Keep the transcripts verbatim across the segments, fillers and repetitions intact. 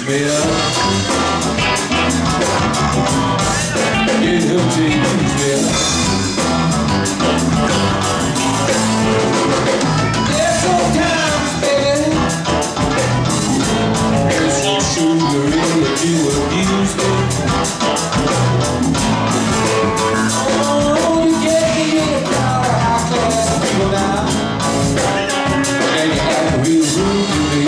me up. Get hooked till you use me up. There's sometimes, baby, there's some sugar in it, you abuse me. Oh, you get me in a crowd of high-class people now, and you act real rude to me.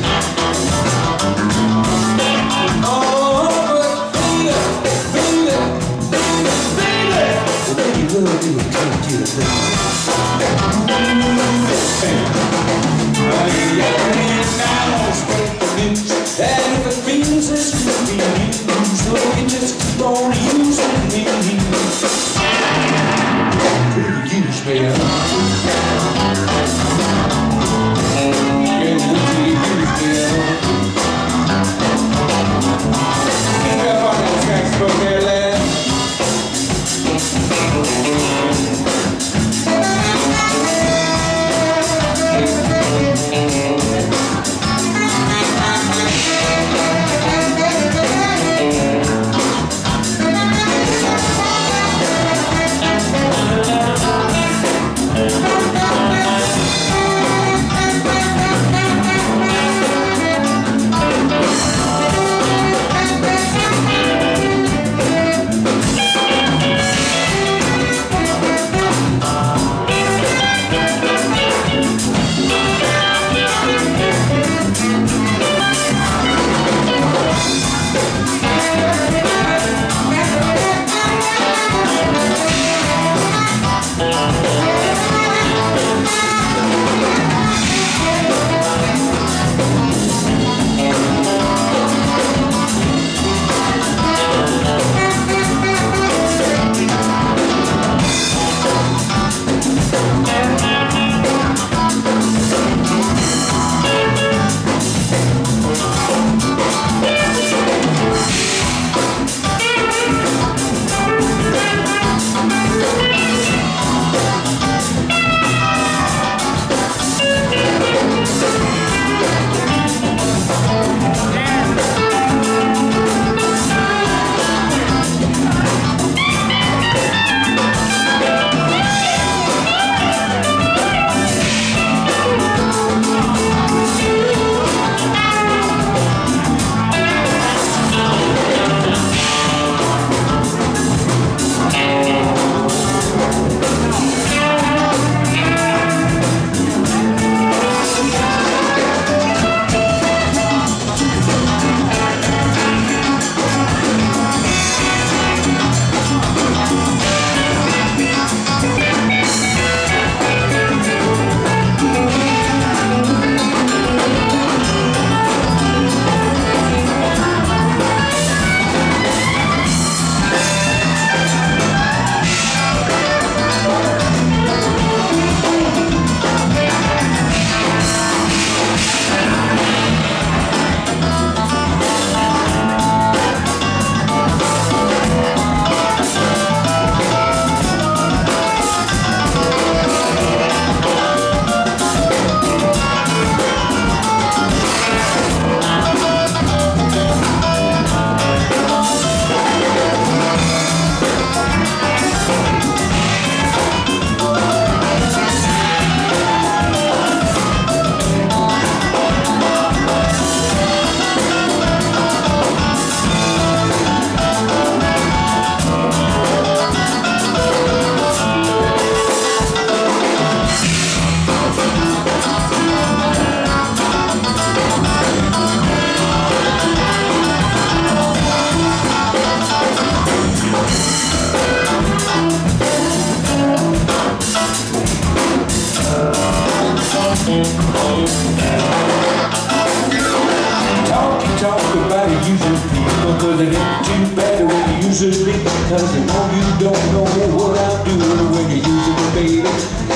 Cause it ain't too bad when you use it, because you know you don't know what I'm doing when you're using it, baby.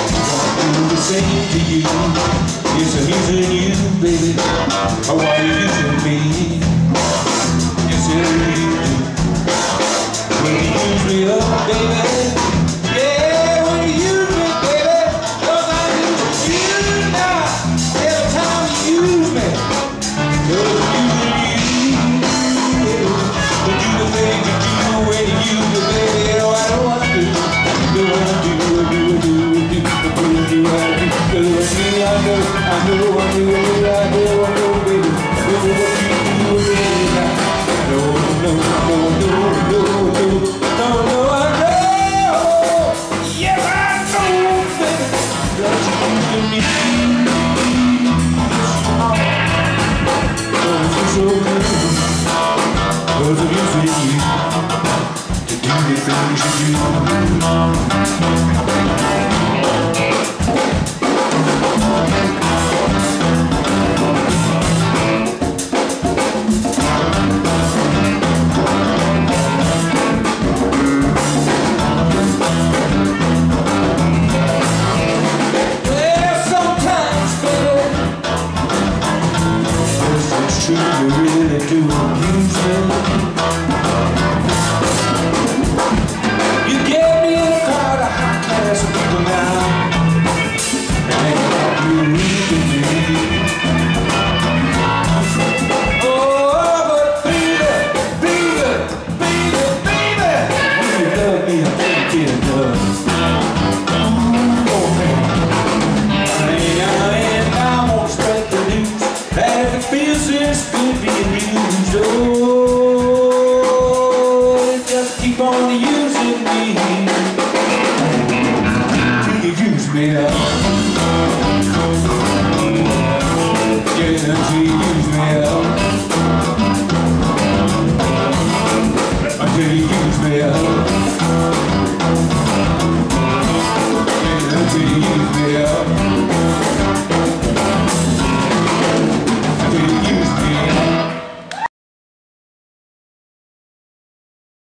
I'm doing the same to you. Yes, I'm using you, baby. Why are you using me? Yes, you do. When you use me up, baby. Yeah, when you use me, baby. Cause I'm using you now. Every time you use me. Cause I'm using you. know, I know, I know, I know, I know, I know, baby. I know what you do, baby. No, no, no, no, no, no, no, no, I know. Yeah, I know, baby. That you used to me. Oh, it's so good. Cause I'm using you to do the things you do. You really do abuse me. You get me in a crowd of high class people now, and what you really do. Oh, but baby, baby, baby, baby, when you love me, I can't get enough. Oh man, and I won't spread the news that it feels this good being used. Oh, just keep on using me till you use me up. Yeah, till you use me up. Until you use me up. Yeah, till you use me up.